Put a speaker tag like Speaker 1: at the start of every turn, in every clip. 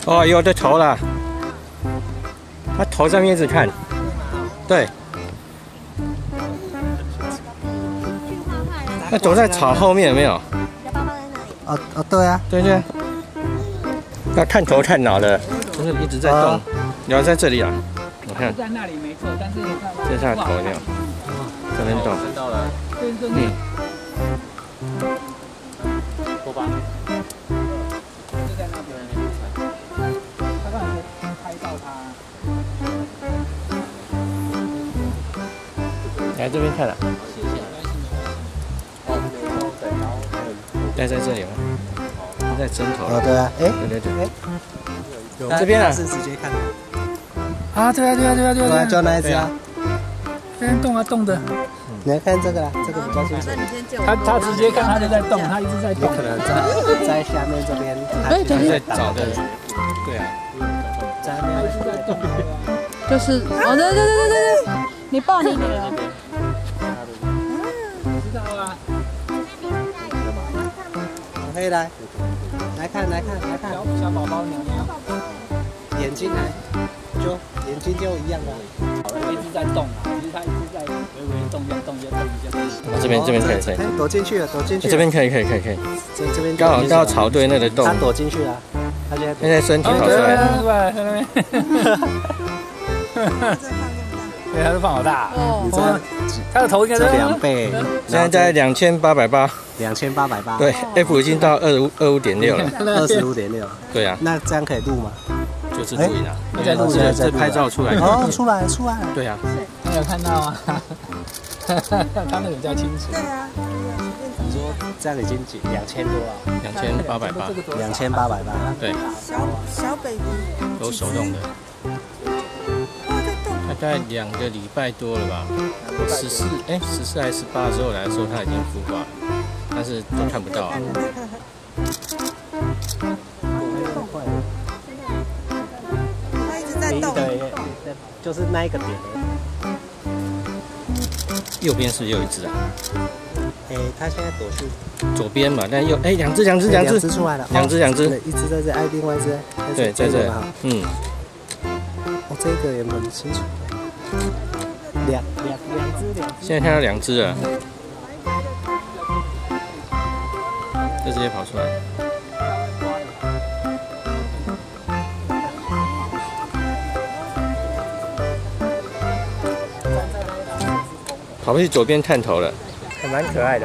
Speaker 1: 哦，有的头了，它头上面一直看，对。那躲在草后面有没有？
Speaker 2: 对啊，
Speaker 1: 对对。要探头探脑的，就是一直在动。你要在这里啊，我看。
Speaker 3: 在那里没错，但是
Speaker 1: 这是它的头没有？这边动。
Speaker 3: 看到了。
Speaker 1: 嗯。
Speaker 3: 拖把。就在那边。他刚才拍到他。
Speaker 1: 来这边看了。待在这里吗？在针头。
Speaker 2: 哦，对啊，哎，
Speaker 1: 对对对，
Speaker 2: 哎，
Speaker 1: 这边啊，
Speaker 2: 是直接看。
Speaker 3: 啊，对啊，对啊，对啊，对啊，
Speaker 2: 就那一只啊。
Speaker 3: 这边动啊动的。
Speaker 2: 你来看这个啦，这个比较清楚。
Speaker 3: 他直接看他就在动，他一直在动。
Speaker 2: 可能在下面这边。
Speaker 1: 哎，对对，在找的。对啊。
Speaker 2: 在那边一直在动。
Speaker 4: 就是哦，对对对对对对，你抱你女儿。
Speaker 3: 知道啊。
Speaker 2: 可以来看。
Speaker 3: 小宝宝娘娘，
Speaker 2: 眼睛眼睛就一样的。
Speaker 3: 一直在动啊，其实他一直在微微动一下。
Speaker 1: 这边可以。
Speaker 2: 躲进去了。
Speaker 1: 这边可以。
Speaker 2: 这边
Speaker 1: 刚好到草堆那个洞。
Speaker 2: 他躲进去了，他现
Speaker 1: 在身体跑出来。
Speaker 3: 在那边。对，他都放好大。哦。他的头应该是
Speaker 2: 2倍。
Speaker 1: 现在在2880。
Speaker 2: 2880。
Speaker 1: 对 ，F 已经到25.6了。
Speaker 2: 25.6。
Speaker 1: 对啊。
Speaker 2: 那这样可以录吗？
Speaker 1: 就是录影啊。
Speaker 2: 在录影，
Speaker 1: 这拍照出来。
Speaker 2: 哦，出来了。
Speaker 1: 对啊。
Speaker 3: 你有看到吗？他那个比较清楚。
Speaker 4: 对啊。
Speaker 2: 你说这样已经2000多了。
Speaker 1: 2880。
Speaker 2: 2880。
Speaker 1: 对。
Speaker 4: 小 baby。
Speaker 1: 都手动的。大概2个礼拜多了吧，14还是18的时候来的时候，它已经孵化了，但是都看不到啊。
Speaker 4: 它一直在动。
Speaker 2: 就是那一个点。
Speaker 1: 右边是不是有一只啊？
Speaker 2: 它现在躲去
Speaker 1: 左边嘛，但2只
Speaker 2: 出来了。
Speaker 1: 2只，
Speaker 2: 一只在这，另外一只
Speaker 1: 对，在这。嗯。
Speaker 2: 哦，这个也蛮清楚。两只。
Speaker 1: 现在看到2只了，就直接跑出来。跑去左边探头了，还蛮可爱的。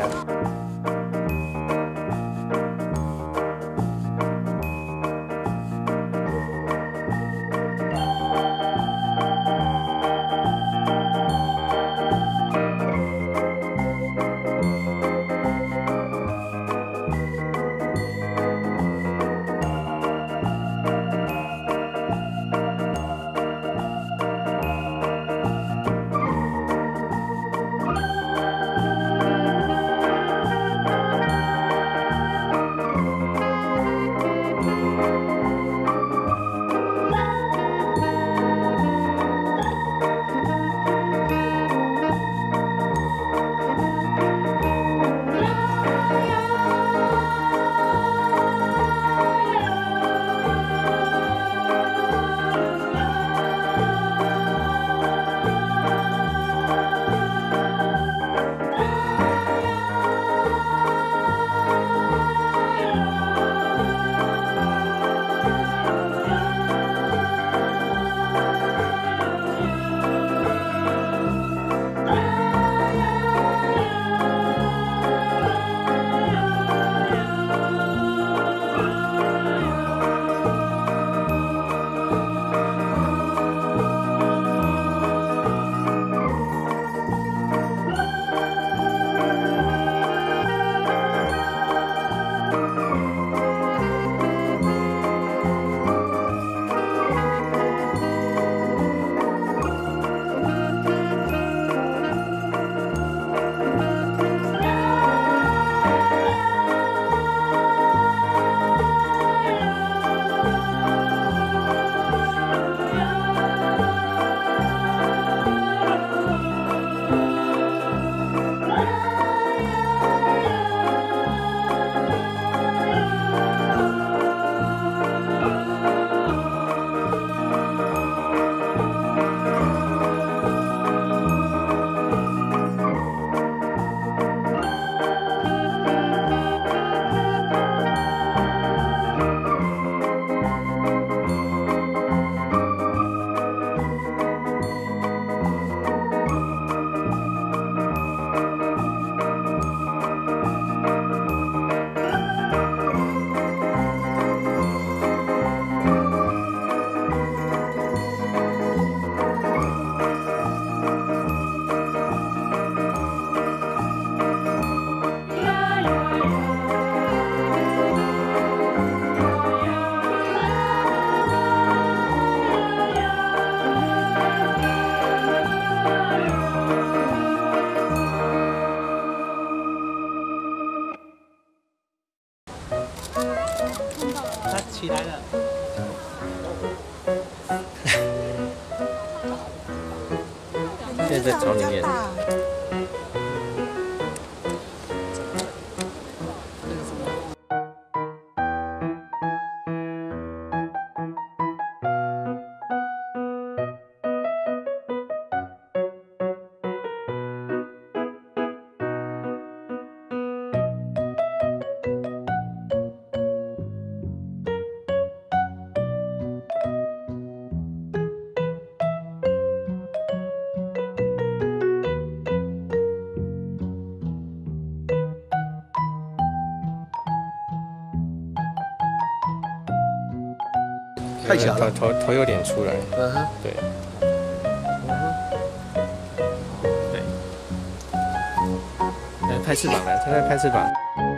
Speaker 3: 起来了。
Speaker 1: 现在在草里面。
Speaker 2: 太小了，
Speaker 1: 头有点出来。
Speaker 2: 嗯哼，
Speaker 1: 对。对。拍翅膀了，它在拍翅膀。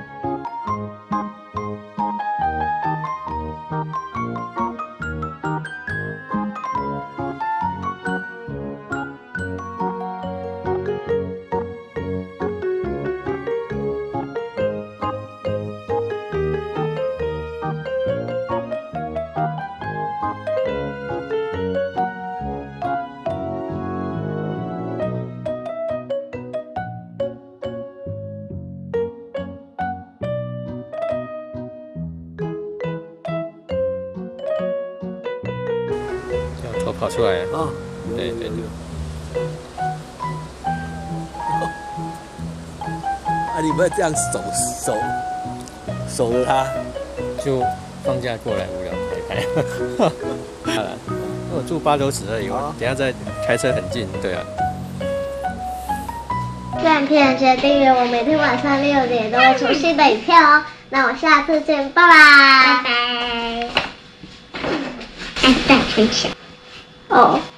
Speaker 1: 头跑出来了。
Speaker 2: 哦，
Speaker 1: 对对对。
Speaker 2: 啊，你不要这样守着它，
Speaker 1: 就放假过来无聊拍。好了，我住8斗子而已，我等下再开车很近。对啊。
Speaker 5: 赞片记得订阅我，每天晚上6点都会出新的影片哦。那我下次见，拜拜。拜拜。爱大分享。哦。